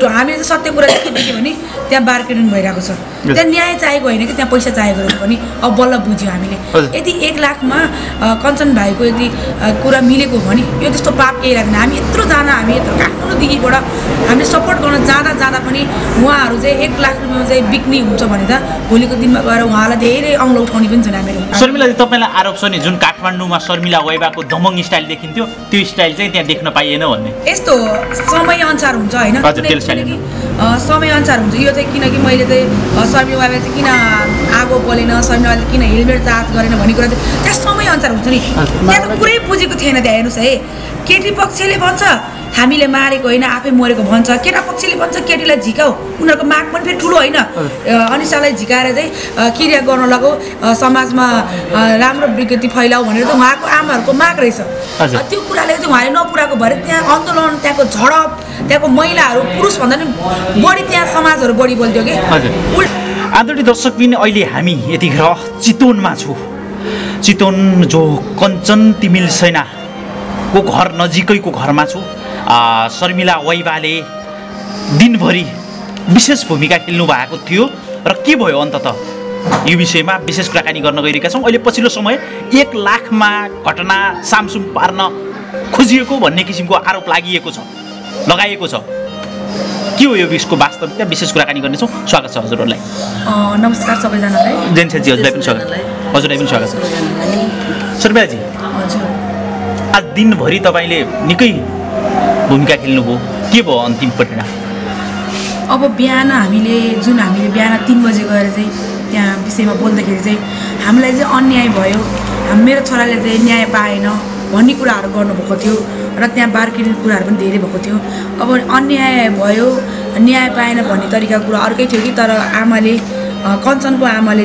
झुटो हामीले चाहिँ सत्य कुरा देख्यो भने त्यहाँ बार्गेनिङ भइरहेको छ त्यहाँ न्याय चाहेको होइन कि त्यहाँ पैसा चाहेको पनि अब बल्ल बुझ्यो हामीले यदि 1 लाखमा कञ्चन भाइको यदि कुरा मिलेको हो भने यो त्यस्तो पाप केही लाग्दैन हामी यत्रोजना हामी यत्रो काठमाडौँदेखिबाट हामीले सपोर्ट गर्न जाँदा पनि उहाँहरू चाहिँ 1 लाख रुपियाँमा चाहिँ बिक्ने हुन्छ भने त भोलिको दिनमा गएर उहाँलाई धेरै अङ्ग्लो उठाउने पनि छैन हामीहरू शर्मिला तपाईँलाई आरोप छ नि जुन काठमाडौँमा शर्मिला वैबाको दमङ स्टाइल देखिन्थ्यो त्यो स्टाइल चाहिँ त्यहाँ देख्न पाइएन भन्ने यस्तो समयअनुसार हुन्छ होइन समयअनुसार हुन्छ यो चाहिँ किनकि मैले चाहिँ शर्मिला वैबा चाहिँ किन आगो बोलेन शर्मिला वैबाले किन हेलमेट चार्ज गरेन भन्ने कुरा चाहिँ त्यहाँ समयअनुसार हुन्छ नि त्यहाँ त पुरै बुझेको थिएन त्यहाँ हेर्नुहोस् है केटी पक्षले भन्छ हामीले मारेको होइन आफै मरेको भन्छ केटा पक्षले भन्छ केटीलाई झिकाऊ उनीहरूको माग पनि फेरि ठुलो होइन अनिसालाई झिकाएर चाहिँ क्रिया गर्न लगाऊ समाजमा राम्रो विकृति फैलाऊ भनेर चाहिँ उहाँको आमाहरूको माग रहेछ त्यो कुराले चाहिँ उहाँले नपुराएको भएर त्यहाँ आन्दोलन त्यहाँको झडप त्यहाँको महिलाहरू पुरुषभन्दा पनि बढी त्यहाँ समाजहरू बढी बोल्थ्यो कि आदरणीय दर्शकबिन अहिले हामी यतिखेर चितवनमा छौँ चितवन जो कञ्चन तिमिल सेनाको घर नजिकैको घरमा छु शर्मिला वैबाले दिनभरि विशेष भूमिका खेल्नु भएको थियो र के भयो अन्ततः यो विषयमा विशेष कुराकानी गर्न गइरहेका छौँ अहिले पछिल्लो समय 1 लाखमा घटना सामसुम पार्न खोजिएको भन्ने किसिमको आरोप लगाइएको छ के हो यो विषयको वास्तविकता विशेष कुराकानी गर्नेछौँ स्वागत छ हजुरहरूलाई नमस्कार सबैजनालाई जेन्सेजी हजुरलाई पनि स्वागत हजुरलाई पनि स्वागत छ शर्मिलाजी हजुर आज दिनभरि तपाईँले निकै भूमिका खेल्नुभयो के भयो अन्तिम परिणाम अब बिहान हामीले बिहान 3 बजे गएर चाहिँ त्यहाँ विषयमा बोल्दाखेरि चाहिँ हामीलाई चाहिँ अन्याय भयो मेरो छोराले चाहिँ न्याय पाएन भन्ने कुराहरू गर्नुभएको थियो र त्यहाँ बार्गेनिङ कुराहरू पनि धेरै भएको थियो अब अन्याय भयो न्याय पाएन भन्ने तरिकाको कुरा अर्कै थियो कि तर आमाले कञ्चनको आमाले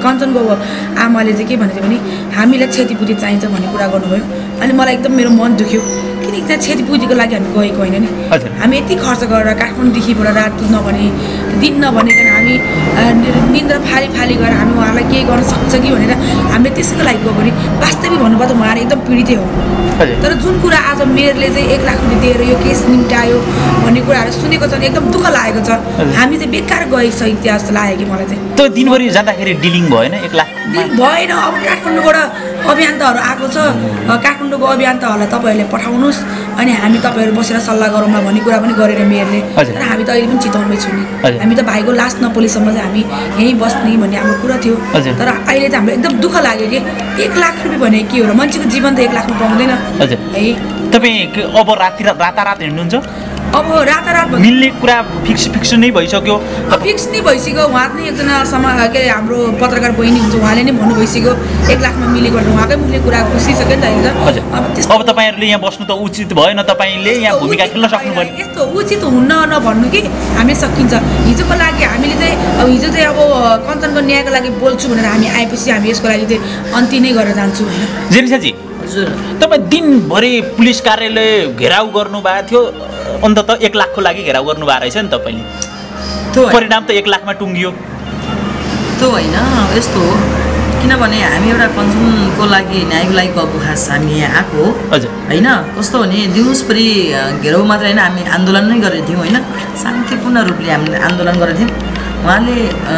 चाहिँ के भनेको भने हामीलाई क्षतिपूर्ति चाहिन्छ भन्ने कुरा गर्नुभयो अनि मलाई एकदम मेरो मन दुख्यो किनकि त्यहाँ क्षतिपूर्तिको लागि हामी गएको होइन नि हामी यति खर्च गरेर काठमाडौँदेखिबाट रात नभने दिन नभनिकन हामी निन्द्रा फाली गरेर हामी उहाँलाई केही गर्न सक्छ कि भनेर हामीले त्यसैको लागि गयो भने वास्तविक भन्नुपर्दा उहाँहरू एकदम पीडितै हो तर जुन कुरा आज मेयरले चाहिँ 1 लाख रुपियाँ दिएर यो केस निम्टायो भन्ने कुराहरू सुनेको छ एकदम दुःख लागेको छ हामी चाहिँ बेकार गइसकेको थियो जस्तो लाग्यो कि मलाई चाहिँ त्यो दिनभरि जाँदाखेरि डिलिङ भएन 1 लाख भएन अब काठमाडौँबाट अभियन्ताहरू आएको छ काठमाडौँको अभियन्ताहरूलाई तपाईँहरूले पठाउनुहोस् अनि हामी तपाईँहरू बसेर सल्लाह गरौँला भन्ने कुरा पनि गरेर मेयरले तर हामी त अहिले पनि चितवनमै छु नि हामी त भाइको लास्ट नपोलेसम्म चाहिँ हामी यहीँ बस्ने भन्ने हाम्रो कुरा थियो तर अहिले चाहिँ हाम्रो एकदम दुःख लाग्यो कि 1 लाख रुपियाँ भने के हो र मान्छेको जीवन त 1 लाखमा पाउँदैन है तपाईँ अब रातारात हिँड्नुहुन्छ अब रातारात मिल्ने कुरा फिक्स नै भइसक्यो फिक्स नै भइसक्यो उहाँ पनि एकजना के हाम्रो पत्रकार बहिनी हुन्छ उहाँले नै भन्नु भइसक्यो 1 लाखमा मिलेको उहाँकै मुखले कुरा खुसिसक्यो नि त अहिले त अब तपाईँहरूले यहाँ बस्नु त उचित भएन तपाईँले यहाँ भूमिका खेल्न सक्नु पर्यो यस्तो उचित हुन्न नभन्नु कि हामीले सकिन्छ हिजोको लागि हामीले चाहिँ हिजो चाहिँ अब कञ्चनको न्यायको लागि बोल्छु भनेर हामी आएपछि हामी यसको लागि चाहिँ अन्त्य नै गरेर जान्छु होइन जेनिसाजी हजुर तपाईँ दिनभरि पुलिस कार्यालय घेराउ गर्नुभएको थियो अन्ततः 1 लाखको लागि घेराउ गर्नुभएको रहेछ नि तपाईँले परिणाम त 1 लाखमा टुङ्गियो त्यो होइन यस्तो हो किनभने हामी एउटा कञ्चनको लागि न्यायको लागि गएको खास हामी यहाँ आएको हो हजुर होइन कस्तो भने दिउँसभरि घेराउ मात्र होइन हामी आन्दोलन नै गरेको थियौँ होइन शान्तिपूर्ण रूपले हामीले आन्दोलन गरेको थियौँ उहाँले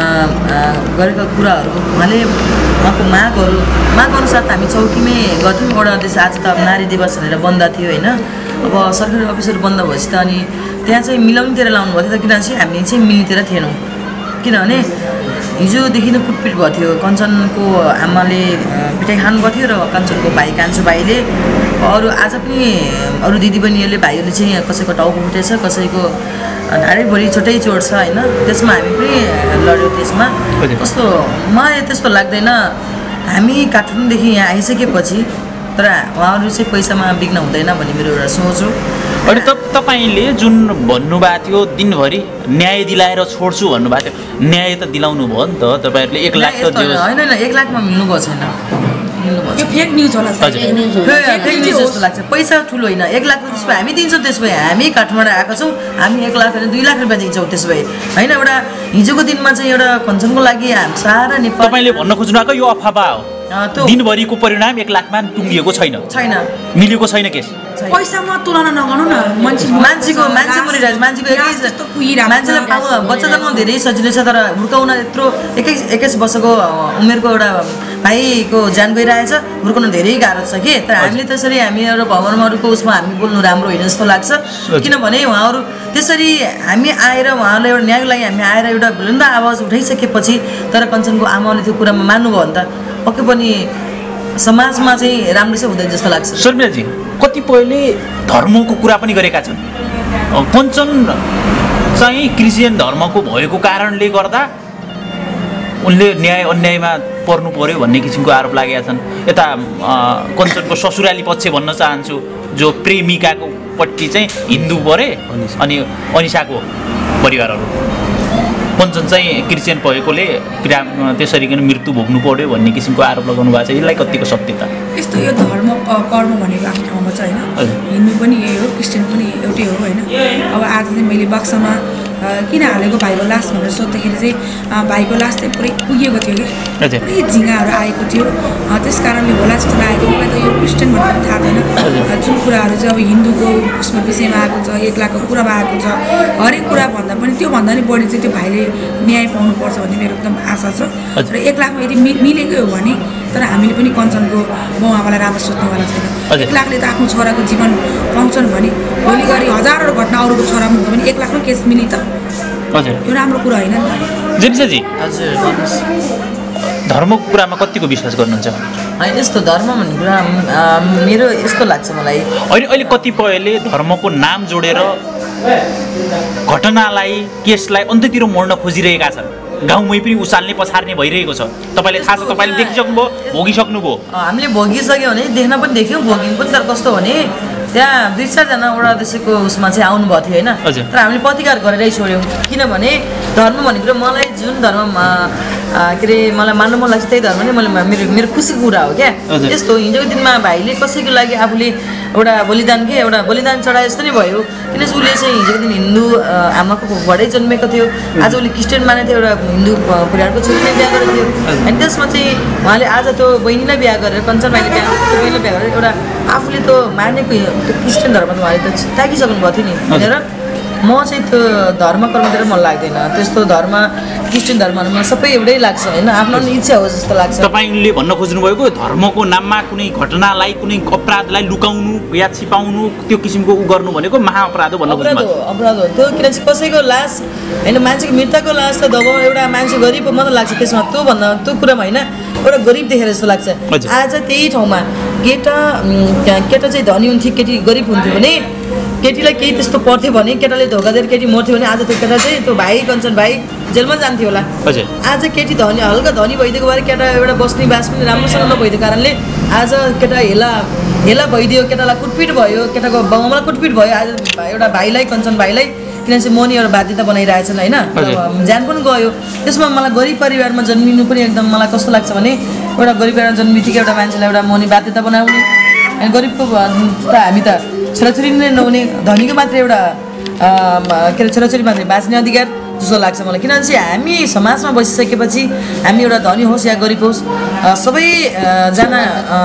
गरेका कुराहरू उहाँको माग अनुसार हामी चौकीमै गर्थ्यौँ एउटा देश आज त नारी दिवस भनेर बन्द थियो होइन अब सरकारी अफिसहरू बन्द भएपछि त अनि त्यहाँ चाहिँ मिलाउनेतिर लाउनु भएको थियो किनभने चाहिँ हामी चाहिँ मिल्नेतिर थिएनौँ किनभने हिजोदेखि नै कुटपिट भएको थियो कञ्चनको आमाले पिटाइ खानुभएको थियो र कञ्चनको भाइ कान्छो भाइले अरू आज पनि अरू दिदीबहिनीहरूले भाइहरूले चाहिँ कसैको टाउको फुटेछ कसैको ढाडैभरि छोटै चोट छ होइन त्यसमा हामी पनि लड्यौँ त्यसमा कस्तो मलाई त्यस्तो लाग्दैन हामी काठमाडौँदेखि यहाँ आइसकेपछि तर उहाँहरू चाहिँ पैसामा बिग्न हुँदैन भन्ने मेरो एउटा सोच हो अनि तपाईँले जुन भन्नुभएको थियो दिनभरि न्याय दिलाएर छोड्छु भन्नुभएको थियो न्याय त दिलाउनु भयो नि त तपाईँहरूले 1 लाख त होइन 1 लाखमा मिल्नु गएको छैन यो फेक न्युज होला फेक न्युज जस्तो लाग्छ पैसा ठुलो होइन 1 लाख त्यसो भए हामी दिन्छौँ त्यसो भए हामी काठमाडौँ आएको छौँ हामी 1 लाख होइन 2 लाख रुपियाँ दिन्छौँ त्यसो भए होइन एउटा हिजोको दिनमा चाहिँ एउटा कञ्चनको लागि सारा नेपाल तपाईँले भन्न खोज्नु भएको यो अफवाह हो दिनभरिको परिणाम 1 लाखमा टुङ्गिएको छैन मिलेको छैन केस पैसामा तुलना नगर्नु न मान्छे मरिरहेछ मान्छेलाई बच्चा जन्माउनु धेरै सजिलो छ तर हुर्काउन यत्रो 21 वर्षको उमेरको एउटा भाइको ज्यान गइरहेछ हुर्काउन धेरै गाह्रो छ कि तर हामीले त्यसरी हामी एउटा भवनहरूको उसमा हामी बोल्नु राम्रो होइन जस्तो लाग्छ किनभने उहाँहरू त्यसरी हामी आएर उहाँहरूले एउटा न्यायको लागि हामी आएर एउटा बुलन्द आवाज उठाइसकेपछि तर कञ्चनको आमाले त्यो कुरामा मान्नुभयो भने त पक्कै पनि समाजमा चाहिँ राम्रो चाहिँ हुँदैन जस्तो लाग्छ। शर्मिलाजी कतिपयले धर्मको कुरा पनि गरेका छन् कञ्चन चाहिँ क्रिस्चियन धर्मको भएको कारणले गर्दा उनले न्याय अन्यायमा पर्नु पर्यो भन्ने किसिमको आरोप लागेका छन्। यता कञ्चनको ससुराली पक्ष भन्न चाहन्छु जो प्रेमिकाको पट्टि चाहिँ हिन्दू परे अनि अनिसाको परिवारहरू कञ्चन चाहिँ क्रिस्चियन भएकोले त्यसरी मृत्यु भोग्नु पर्यो भन्ने किसिमको आरोप लगाउनु भएको छ यसलाई कतिको सत्यता यस्तो यो धर्म कर्म भनेको आफ्नो ठाउँमा छ होइन हिन्दू पनि यही हो क्रिस्चियन पनि एउटै हो होइन। अब आज चाहिँ मैले बक्सामा किन हालेको भाइको लास भनेर सोद्धाखेरि चाहिँ भाइको लास चाहिँ पुरै पुगेको थियो कि पुरै झिँगाहरू आएको थियो त्यस कारणले होला जस्तो लागेको मलाई त यो क्रिस्चियन भनेर थाहा छैन जुन कुराहरू चाहिँ अब हिन्दूको उसमा विषयमा आएको छ 1 लाखको कुरामा आएको छ हरेक कुरा भन्दा पनि त्योभन्दा नि बढी चाहिँ त्यो भाइले न्याय पाउनुपर्छ भन्ने मेरो एकदम आशा छ र 1 लाखमा यदि मिलेकै हो भने तर हामीले पनि कञ्चनको बाउ आमालाई राम्रो सोध्नेवाला छैन 1 लाखले त आफ्नो छोराको जीवन पाउँछन् भने भोलि गरी हजारौँ घटना अरूको छोरामा हुन्छ भने 1 लाखमा केस मिली त हजुर यो राम्रो कुरा होइन नि त जेम्सजी धर्मको कुरामा कतिको विश्वास गर्नुहुन्छ होइन यस्तो धर्म भन्ने कुरा मेरो यस्तो लाग्छ मलाई अहिले कतिपयले धर्मको नाम जोडेर घटनालाई केसलाई अन्त्यतिर मोड्न खोजिरहेका छन् गाउँमै पनि उचाल्ने पछार्ने भइरहेको छ तपाईँले थाहा छ तपाईँले देखिसक्नुभयो भोगिसक्नुभयो हामीले भोगिसक्यो भने देख्न पनि देख्यौँ भोग्यौँ पनि तर कस्तो भने त्यहाँ 2-4 जना वडा अध्यक्षको उसमा चाहिँ आउनुभएको थियो होइन तर हामीले प्रतिकार गरेरै छोड्यौँ किनभने धर्म भनेको मलाई जुन धर्ममा के अरे मलाई मान्नु मन लाग्छ त्यही धर्म नै मलाई मेरो खुसीको कुरा हो क्या यस्तो हिजोको दिनमा भाइले कसैको लागि आफूले एउटा बलिदान चढाए जस्तो नै भयो किनकि उसले चाहिँ हिजोको दिन हिन्दू आमाको घरबाटै जन्मेको थियो आज उसले क्रिस्चियन मानेको थियो एउटा हिन्दू परिवारको छोरीलाई बिहा गरेको थियो अनि त्यसमा चाहिँ उहाँले आज त्यो बहिनीलाई बिहा गरेर कञ्चन भाइले बहिनीलाई बिहा गरेर एउटा आफूले त मानेको त्यो क्रिस्चियन धर्म त उहाँले त त्यागिसक्नु भएको थियो नि भनेर म चाहिँ त्यो धर्म कर्मतिर मन लाग्दैन त्यस्तो धर्म क्रिस्चियन धर्महरूमा सबै एउटै लाग्छ होइन आफ्नो इच्छा हो जस्तो लाग्छ। तपाईँले भन्न खोज्नुभएको धर्मको नाममा कुनै घटनालाई कुनै अपराधलाई लुकाउनु या छिपाउनु त्यो किसिमको गर्नु भनेको महाअपराध हो भन्न खोज्नुभएको अपराध हो त्यो किनकि कसैको लास होइन मान्छेको मृतकको लास त दबाउ एउटा मान्छे गरिब मात्रै लाग्छ त्यसमा त्यो कुरामा होइन एउटा गरिब देखेर जस्तो लाग्छ। आज त्यही ठाउँमा केटा चाहिँ धनी हुन्थ्यो केटी गरिब हुन्थ्यो भने केटीलाई केही त्यस्तो पर्थ्यो भने केटाले धोका दिएर केटी मर्थ्यो भने आज त्यो केटा चाहिँ त्यो भाइ कञ्चन भाइ जेलमा जान्थ्यो होला आज केटी धनी हल्का धनी भइदिएको भएर केटा एउटा बस्ने बास पनि राम्रोसँग नभइदिएको कारणले आज केटा हेला भइदियो केटालाई कुटपिट भयो केटाको बाउआमालाई कुटपिट भयो आज एउटा भाइलाई कञ्चन भाइलाई किनभने मनी एउटा बाध्यता बनाइरहेछन् होइन ज्यान पनि गयो त्यसमा मलाई गरिब परिवारमा जन्मिनु पनि एकदम मलाई कस्तो लाग्छ भने एउटा गरिब परिवारमा जन्मिदिएको एउटा मान्छेलाई एउटा मनी बाध्यता बनाउने अनि गरिबको त हामी त छोराछोरी नै नहुने धनीको मात्रै एउटा के अरे छोराछोरी मात्रै बाँच्ने अधिकार जस्तो लाग्छ मलाई किनभने चाहिँ हामी समाजमा बसिसकेपछि हामी एउटा धनी होस् या गरिब होस् सबैजना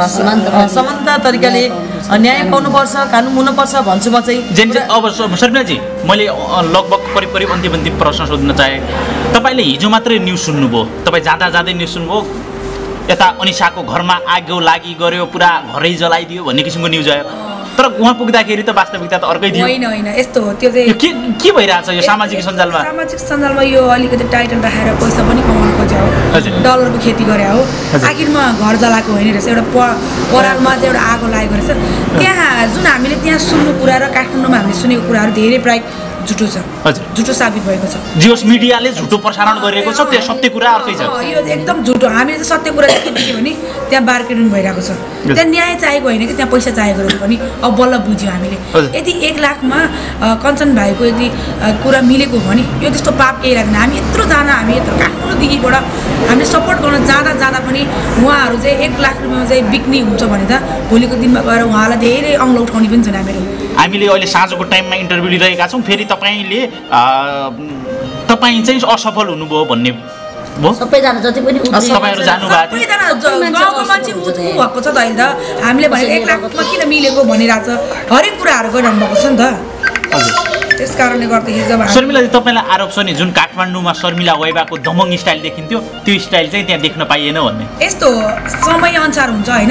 समानता तरिकाले न्याय पाउनुपर्छ कानुन हुनुपर्छ भन्छु म चाहिँ। अब शर्मिलाजी मैले लगभग करिब अन्तिम प्रश्न सोध्न चाहेँ तपाईँले हिजो मात्रै न्युज सुन्नुभयो तपाईँ जाँदै न्युज सुन्नुभयो यता अनिसाको घरमा आगो लागि गऱ्यो पुरा घरै जलाइदियो भन्ने किसिमको न्युज आयो तर उहाँ पुग्दाखेरि त वास्तविकता त अर्कै थियो होइन यस्तो हो त्यो चाहिँ के भइरहेछ यो सामाजिक सञ्जालमा यो अलिकति टाइटल राखेर पैसा पनि कमाउनु खोज्यो हो डलरको खेती गरे हो आखिरमा घर जलाएको होइन रहेछ एउटा परालमा चाहिँ एउटा आगो लागेको रहेछ त्यहाँ जुन हामीले त्यहाँ सुन्नु कुरा र काठमाडौँमा हामीले सुनेको कुराहरू धेरै प्राय झुटो छ झुटो साबित भएको छ जियोस मिडियाले झुटो प्रसारण गरेको छ त्यो सत्य कुरा अर्कै छ यो एकदम झुटो हामीले चाहिँ सत्य कुरा के देख्यो भने त्यहाँ मार्केटिङ भइरहेको छ त्यहाँ न्याय चाहेको होइन कि त्यहाँ पैसा चाहेको रहेछ पनि अब बल्ल बुझ्यो हामीले यदि 1 लाखमा कञ्चन भाइको यदि कुरा मिलेको हो भने यो त्यस्तो पाप केही लाग्दैन हामी यत्रो काठमाडौँदेखिबाट हामीले सपोर्ट गर्न जाँदा पनि उहाँहरू चाहिँ 1 लाख रुपियाँमा चाहिँ बिक्ने हुन्छ भने त भोलिको दिनमा गएर उहाँलाई धेरै अङ्लो उठाउने पनि छैन हामीले अहिले साँझको टाइममा इन्टरभ्यू लिइरहेका छौँ फेरि तपाईँ चाहिँ असफल हुनुभयो भन्ने सबैजना जति पनि तपाईँहरू जानुभएको थियो गाउँको मान्छे उठ्नु भएको छ त अहिले त हामीले भने 1 लाखमा किन मिलेको भनिरहेको छ हरेक कुराहरू गरिरहनु भएको छ नि त हजुर त्यस कारणले गर्दाखेरि जब शर्मिला तपाईँलाई आरोप छ नि जुन काठमाडौँमा शर्मिला वैबाको दमङ स्टाइल देखिन्थ्यो त्यो स्टाइल चाहिँ त्यहाँ देख्न पाइएन भन्ने यस्तो समयअनुसार हुन्छ होइन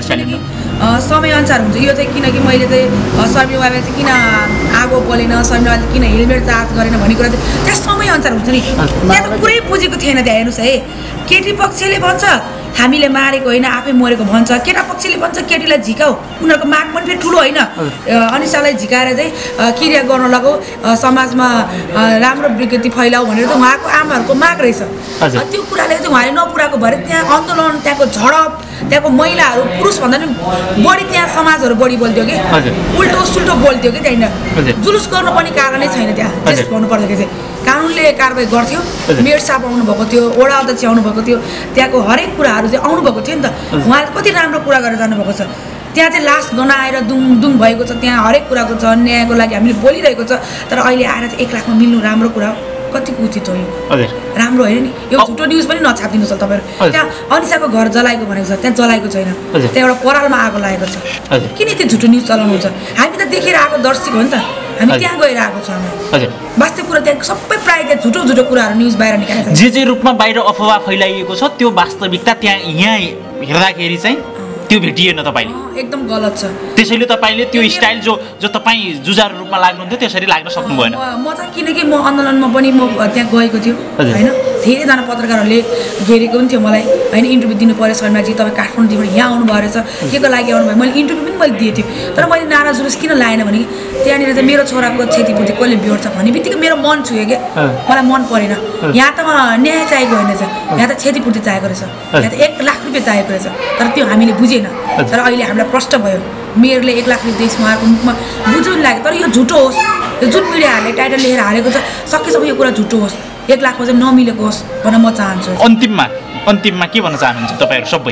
समयअनुसार हुन्छ यो चाहिँ किनकि मैले चाहिँ शर्मिला वैबा चाहिँ किन आगो बोलेन शर्मिला चाहिँ किन हेलमेट चार्ज गरेन भन्ने कुरा चाहिँ त्यहाँ समयअनुसार हुन्छ नि त्यहाँ त पुरै बुझेको थिएन त्यहाँ हेर्नुहोस् है केटी पक्षले भन्छ हामीले मारेको होइन आफै मरेको भन्छ केटा पक्षले भन्छ केटीलाई झिकाऊ उनीहरूको माग पनि फेरि ठुलो होइन अनिसालाई झिकाएर चाहिँ क्रिया गर्न लगाऊ समाजमा राम्रो विकृति फैलाऊ भनेर चाहिँ उहाँको आमाहरूको माग रहेछ त्यो कुराले चाहिँ उहाँले नपुराएको भएर त्यहाँ आन्दोलन त्यहाँको झडप त्यहाँको महिलाहरू पुरुषभन्दा पनि बढी त्यहाँ समाजहरू बढी बोल्थ्यो कि उल्टो सुल्टो बोल्थ्यो कि त्यहाँनिर जुलुस गर्नुपर्ने कारणै छैन त्यहाँ त्यस भन्नुपर्दाखेरि चाहिँ कानुनले कारवाही गर्थ्यो मेयर साहब आउनुभएको थियो वडा अध्यक्ष आउनुभएको थियो त्यहाँको हरेक कुराहरू चाहिँ आउनुभएको थियो नि त उहाँले कति राम्रो कुरा गरेर जानुभएको छ त्यहाँ चाहिँ लास्ट गनाएर दुङ भएको छ त्यहाँ हरेक कुराको छ न्यायको लागि हामीले बोलिरहेको छ तर अहिले आएर चाहिँ 1 लाखमा मिल्नु राम्रो कुरा हो कतिको उचित हो यो राम्रो होइन नि यो झुटो न्युज पनि नछापिदिनुहोस् होला तपाईँहरू त्यहाँ अनिसाको घर जलाएको भनेको छ त्यहाँ जलाएको छैन त्यहाँ एउटा परालमा आगो लागेको छ किन त्यो झुटो न्युज चलाउनुहुन्छ हामी त देखेर आएको दर्शक हो नि त हामी त्यहाँ गएर आएको छौँ वास्तविक कुरा त्यहाँ सबै प्रायः त्यहाँ झुटो कुराहरू न्युज बाहिर निकालेको छ जे रूपमा बाहिर अफवाह फैलाइएको छ त्यो वास्तविकता त्यहाँ यहाँ हेर्दाखेरि चाहिँ त्यो भेटिएन तपाईँले एकदम गलत छ त्यसैले तपाईँले त्यो स्टाइल जो तपाईँ जुझारु रूपमा लाग्नुहुन्थ्यो त्यसरी लाग्न सक्नु भएन म चाहिँ किनकि म आन्दोलनमा पनि म त्यहाँ गएको थियो होइन धेरैजना पत्रकारहरूले घेरेको पनि थियो मलाई होइन इन्टरभ्यू दिनु पऱ्यो शर्माजी तपाईँ काठमाडौँदेखि यहाँ आउनुभयो रहेछ के को लागि आउनुभयो मैले इन्टरभ्यू पनि मैले दिएको थिएँ तर मैले नारा जुलुस किन लाएन भने त्यहाँनिर चाहिँ मेरो छोराको क्षतिपूर्ति कसले बिहोर्छ भन्ने बित्तिकै मेरो मन छुयो क्या मलाई मन परेन यहाँ त न्याय चाहिएको होइन रहेछ यहाँ त क्षतिपूर्ति चाहिएको रहेछ यहाँ त 1 लाख रुपियाँ चाहिएको रहेछ तर त्यो हामीले बुझेन तर अहिले हामीलाई प्रष्ट भयो मेयरले 1 लाख रुपियाँ देश उहाँको मुखमा बुझ्नु लाग्यो तर यो झुटो होस् यो जुन मिडियाहरूले टाइटल लेखेर हालेको छ सकेसम्म यो कुरा झुटो होस् 1 लाखमा चाहिँ नमिलेको होस् भन्न म चाहन्छु अन्तिममा के भन्न चाहनुहुन्छ तपाईँहरू सबै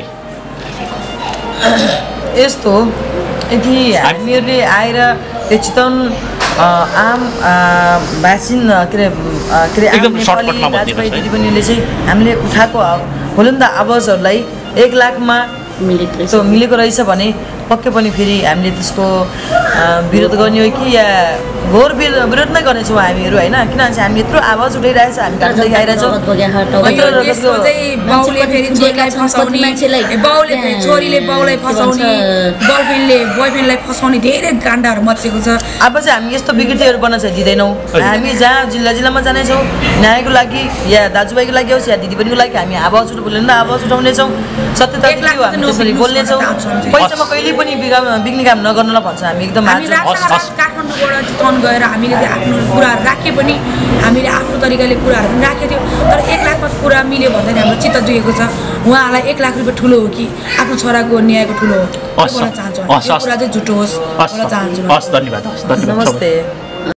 यस्तो हो यदि हामीहरूले आएर त्यो चितवन आम बासिन्दा के अरे दाजुभाइ दिदीबहिनीले चाहिँ हामीले उठाएको भनौँ न त आवाजहरूलाई 1 लाखमा मिलेको रहेछ भने पक्कै पनि फेरि हामीले त्यसको विरोध गर्ने हो कि या घोर विरोध नै गर्नेछौँ हामीहरू होइन किनभने हामी यत्रो आवाज उठाइरहेछ हामी काट्दै देखाइरहेछौँ छोरीले बाउलाई फसाउने गर्लफ्रेन्डले बोयफ्रेन्डलाई फसाउने धेरै काण्डहरू मचेको छ अब चाहिँ हामी यस्तो विकृतिहरू बन्न चाहिँ दिँदैनौँ हामी जहाँ जिल्लामा जानेछौँ न्यायको लागि या दाजुभाइको लागि होस् या दिदीबहिनीको लागि हामी आवाज उठाउनेछौँ सत्यता हामी त्यसरी बोल्नेछौँ पैसामा कहिले पनि बिग्ने काम नगर्नु भन्छ हामी एकदम काठमाडौँबाट चितवन गएर हामीले चाहिँ आफ्नो कुराहरू राखे पनि हामीले आफ्नो तरिकाले कुराहरू पनि राखेको थियो तर 1 लाखमा कुरा मिल्यो भन्दाखेरि हाम्रो चित्त दुखेको छ उहाँहरूलाई 1 लाख रुपियाँ ठुलो हो कि आफ्नो छोराको न्यायको ठुलो हो भन्न चाहन्छु यो कुरा चाहिँ झुटो होस् भन्न चाहन्छु धन्यवाद नमस्ते